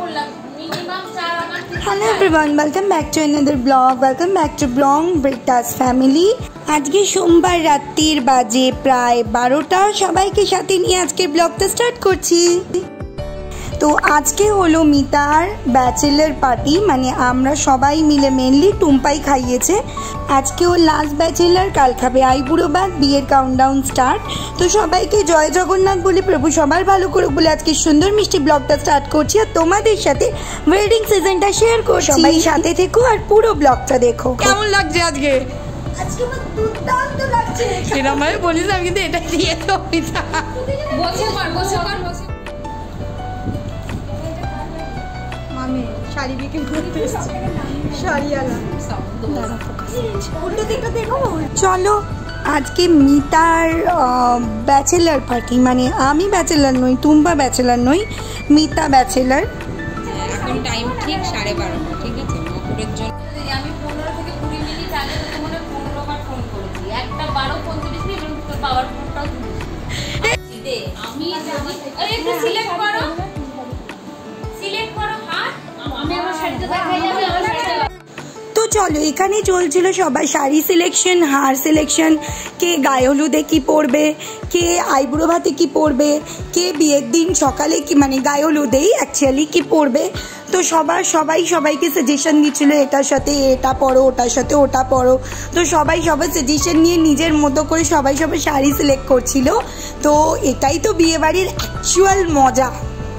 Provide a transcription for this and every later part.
Hello everyone, welcome back to another vlog. Welcome back to Blong Britta's family. আজকে সোমবার রাত্রির বাজে প্রায় 12টা। সবাইকে সাথে নিয়ে আজকে ব্লগটা স্টার্ট করছি। তো আজকে হলো মিতার ব্যাচেলার পার্টি, মানে আমরা সবাই মিলে, মেনলি টুম্পাই খাইয়েছে। আজকে ও লাস্ট ব্যাচেলার, কাল খাবে আইবুড়ো ভাত, বিয়ের কাউন্টডাউন স্টার্ট। তো সবাইকে জয় জগন্নাথ বলে, প্রভু সবার ভালো করুক বলে আজকে সুন্দর মিষ্টি ব্লগটা স্টার্ট করছি আর তোমাদের সাথে ওয়েডিং সিজনটা শেয়ার করছি। সবাই সাথে থেকো আর পুরো ব্লগটা দেখো। কেমন লাগছে আজকে? আজকে আমার দুর্দান্ত লাগছে। এরকম ভাবে বলিস, আমি কিন্তু এটা দিয়ে তো মিতা মামি শাড়ি বিক্রি করতে এসেছে, শাড়িওয়ালা। চলো আজকে মিতার ব্যাচেলার পার্টি, মানে আমি ব্যাচেলার নই, টুম্পা ব্যাচেলার নই, মিতা ব্যাচেলার। এখন টাইম ঠিক 12:30, ঠিক আছে? মকরের জন্য আমি 15 থেকে 20 মিনিট আগে তো মনে 15 বার ফোন করেছি, একটা 12:35 মিনিট তোর পাওয়ার ফোনটাও দিদে। আমি আরে একটু সিলেক্ট করো হাত, আমি আমার শাড়িতে দেখাই যাবে আমার শাড়িতে। তো চলো, এখানে চলছিল সবাই শাড়ি সিলেকশন, হার সিলেকশন, কে গায়ে হলুদে কি পরবে, কে আইবুড়ো ভাতে কি পরবে, কে বিয়ের দিন সকালে কি, মানে গায়ে হলুদেই অ্যাকচুয়ালি কি পরবে। তো সবাইকে সাজেশন দিচ্ছিল, এটার সাথে এটা পরো, ওটার সাথে ওটা পরো। তো সবাই সাজেশন নিয়ে নিজের মতো করে সবাই শাড়ি সিলেক্ট করছিল। তো এটাই তো বিয়ে বাড়ির অ্যাকচুয়াল মজা।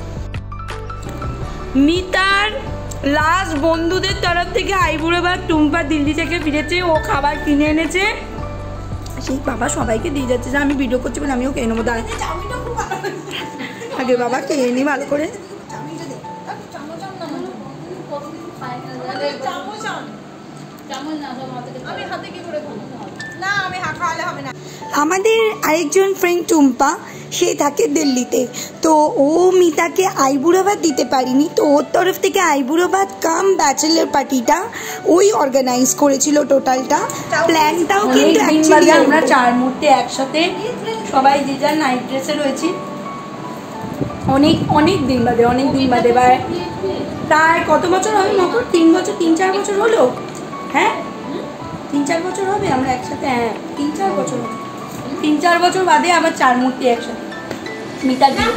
মিতার লাস্ট বন্ধুদের তরফ থেকে আইবুড়ো ভাত টুম্পা দিল্লি থেকে ফিরেছে, ও খাবার কিনে এনেছে, সেই বাবা সবাইকে দিয়ে যাচ্ছে। যে আমি ভিডিও করছি বলে আমিও খেয়ে নেবো। দাঁড়া আগে বাবা খেয়ে নি ভালো করে। আমাদের আরেকজন ফ্রেন্ড টুম্পা, সে থাকে দিল্লিতে। তো ও মিতাকে আইবুড়ো ভাত দিতে পারিনি, তো ওর তরফ থেকে আইবুড়ো ভাত কাম ব্যাচেলার পার্টিটা ওই অর্গানাইজ করেছিল টোটালটা। প্ল্যানটাও কিন্তু অ্যাকচুয়ালি আমরা 4 মুহূর্তে একসাথে সবাই যে যার নাইট ড্রেসে রয়েছি। অনেক দিন বাদে প্রায় কত বছর হবে মকর? 3-4 বছর হলো। হ্যাঁ 3-4 বছর হবে আমরা একসাথে। হ্যাঁ 3-4 বছর হবে। 3-4 বছর বাদে আবার 4 মূর্তি একসাথে। মিতা না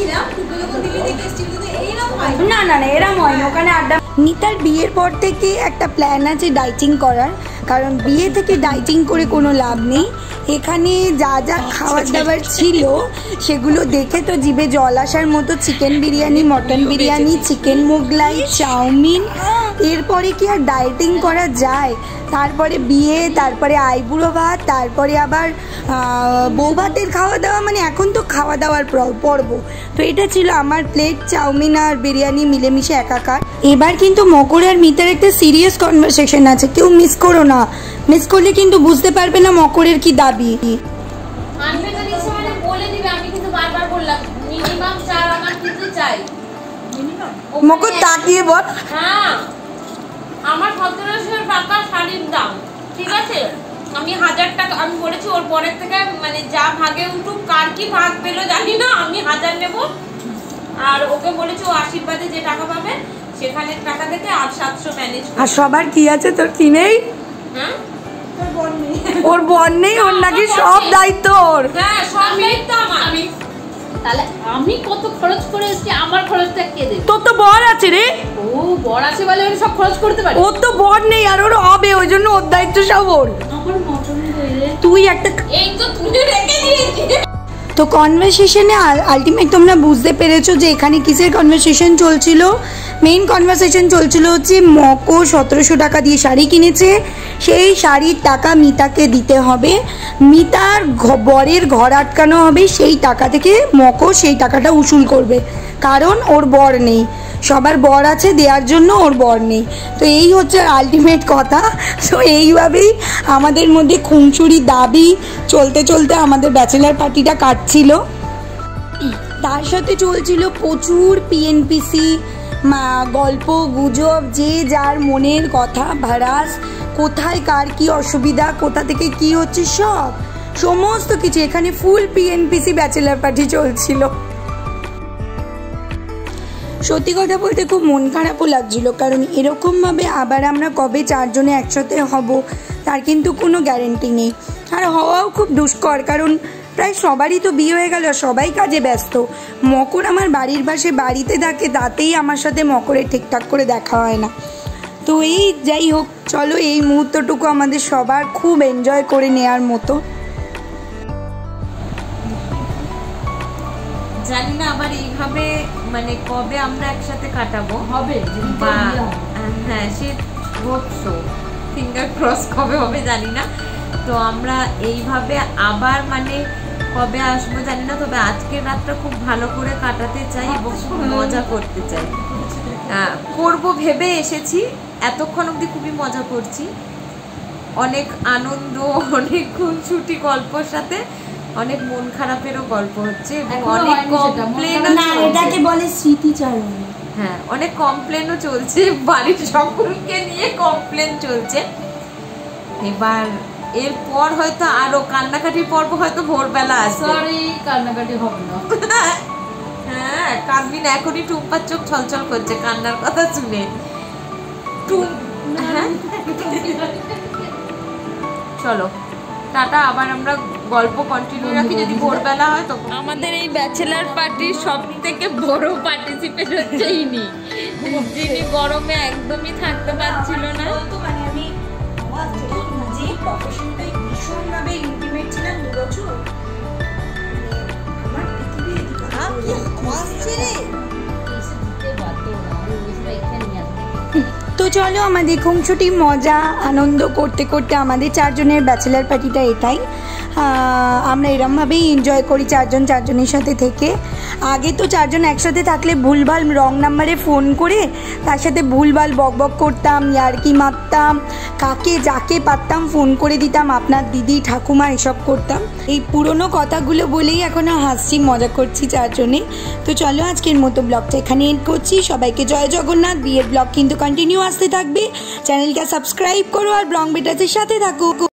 এরম হয়নি, ওখানে আড্ডা। মিতার বিয়ের পর থেকে একটা প্ল্যান আছে ডাইটিং করার, কারণ বিয়ে থেকে ডাইটিং করে কোনো লাভ নেই। এখানে যা যা খাবার দাবার ছিল সেগুলো দেখে তো জিভে জল আসার মতো। Chicken biryani, mutton biryani, chicken Mughlai, chowmein, এরপরে কি আর ডাইটিং করা যায়? তারপরে বিয়ে, তারপরে আইবুড়ো ভাত, তারপরে আবার বউ ভাতের খাওয়া দাওয়া, মানে এখন তো খাওয়া দাওয়ার পর্ব। তো এটা ছিল আমার প্লেট, চাউমিন আর বিরিয়ানি মিলেমিশে একাকার। এবার কিন্তু মকর আর মিতার একটা সিরিয়াস কনভারসেশন আছে, কেউ মিস করো না। মিস করলে কিন্তু বুঝতে পারবে না মকরের কি দাবি। মকর তাকিয়ে বল। হ্যাঁ আমার 1700 টাকা শাড়ির দাম, ঠিক আছে? আমি 1000 টাকা আমি বলেছি, ওর পরের থেকে মানে যা ভাগে উঠুক, কার কি ভাগ পেলো জানি না, আমি 1000 নেব। আর ওকে বলেছি ও আশীর্বাদে যে টাকা পাবে সেখানে টাকা থেকে আর 700 ম্যানেজ। আর সবার কি আছে, তোর কি নেই? হ্যাঁ ওর বোন নেই, ওর নাকি সব দায়িত্ব ওর। হ্যাঁ সব দায়িত্ব আমার। তাহলে আমি কত খরচ করে এসেছি, আমার খরচটা কে দেবে? তোর তো বর আছে রে। ও বর আছে বলে আমি সব খরচ করতে পারি? ওর তো বর নেই আর ওর হবে, ওই জন্য ওর দায়িত্ব সব ওর। আমার মটন দইলে তুই একটা এই তো তুমি রেখে দিয়েছি। তো কনভারসেশনে আলটিমেট তোমরা বুঝতে পেরেছো যে এখানে কিসের কনভারসেশন চলছিল। মেইন কনভারসেশন চলছিল হচ্ছে মকো 1700 টাকা দিয়ে শাড়ি কিনেছে, সেই শাড়ির টাকা মিতাকে দিতে হবে। মিতার বরের ঘর আটকানো হবে, সেই টাকা থেকে মকো সেই টাকাটা উসুল করবে, কারণ ওর বর নেই। সবার বর আছে দেওয়ার জন্য, ওর বর নেই। তো এই হচ্ছে আলটিমেট কথা। তো এইভাবেই আমাদের মধ্যে খুনসুরি দাবি চলতে চলতে আমাদের ব্যাচেলার পার্টিটা কাটছিল। তার সাথে চলছিল প্রচুর পিএনপিসি, গল্প গুজব, যে যার মনের কথা ভাড়াস, কোথায় কার কি অসুবিধা, কোথা থেকে কি হচ্ছে, সমস্ত কিছু। এখানে ফুল পিএনপিসি ব্যাচেলার পার্টি চলছিল। সত্যি কথা বলতে খুব মন খারাপও লাগছিল, কারণ এরকমভাবে আবার আমরা কবে চারজনে একসাথে হব তার কিন্তু কোনো গ্যারেন্টি নেই, আর হওয়াও খুব দুষ্কর, কারণ প্রায় সবারই তো বিয়ে হয়ে গেল, সবাই কাজে ব্যস্ত। মকর আমার বাড়ির পাশে বাড়িতে থাকে, তাতেই আমার সাথে মকরের ঠিকঠাক করে দেখা হয় না। তো এই যাই হোক, চলো এই মুহূর্তটুকু আমাদের সবার খুব এনজয় করে নেওয়ার মতো। জানি না আবার এইভাবে মানে কবে আমরা একসাথে কাটাবো, হবে বা হ্যাঁ সে হোপসো, ফিঙ্গার ক্রস কবে হবে জানি না। তো আমরা এইভাবে আবার মানে কবে আসবো জানি না, তবে আজকের রাতটা খুব ভালো করে কাটাতে চাই এবং খুব মজা করতে চাই। করবো ভেবে এসেছি, এতক্ষণ অবধি খুবই মজা করছি, অনেক আনন্দ, অনেক খুনসুটি গল্পর সাথে অনেক মন খারাপেরও গল্প হচ্ছে এবং অনেক কমপ্লেনও চলছে। এটাকে বলে স্মৃতিচারণ। হ্যাঁ, অনেক কমপ্লেনও চলছে, বাড়ির সকলকে নিয়ে কমপ্লেন চলছে। এবার এরপর হয়তো আরো কান্নাকাটির পর্ব হয়তো ভোরবেলা আসবে। সরি, কান্নাকাটি হবে না। হ্যাঁ, কাঁদবি না, এখনই টুম্পার চোখ ছলছল করছে কান্নার কথা শুনে। হ্যাঁ চলো টাটা, আবার আমরা গল্প কন্টিনিউ রাখি যদি ভোরবেলা হয় তো। আমাদের এই ব্যাচেলার পার্টির সব থেকে বড় পার্টিসিপেট হচ্ছে ইনি, যিনি গরমে একদমই থাকতে পারছিল না। মানে আমি যে প্রফেশনটাই ভীষণভাবে ইন্টিমেট ছিলাম 2 বছর, আমার তো চলো আমাদের খুনসুটি মজা আনন্দ করতে করতে আমাদের চারজনের ব্যাচেলার পার্টিটা এটাই। আমরা এরমভাবেই এনজয় করি চারজনের সাথে থেকে। আগে তো চারজন একসাথে থাকলে ভুলভাল রং নাম্বারে ফোন করে তার সাথে ভুলভাল বকবক করতাম, ইয়ার্কি মারতাম, কাকে যাকে পারতাম ফোন করে দিতাম, আপনার দিদি ঠাকুমা এসব করতাম। এই পুরনো কথাগুলো বলেই এখনও হাসছি, মজা করছি চারজনে। তো চলো আজকের মতো ব্লগটা এখানে এন্ড করছি। সবাইকে জয় জগন্নাথ। বিয়ের ব্লগ কিন্তু কন্টিনিউ আসতে থাকবে, চ্যানেলটা সাবস্ক্রাইব করো আর ব্লগ বেটাসের সাথে থাকো।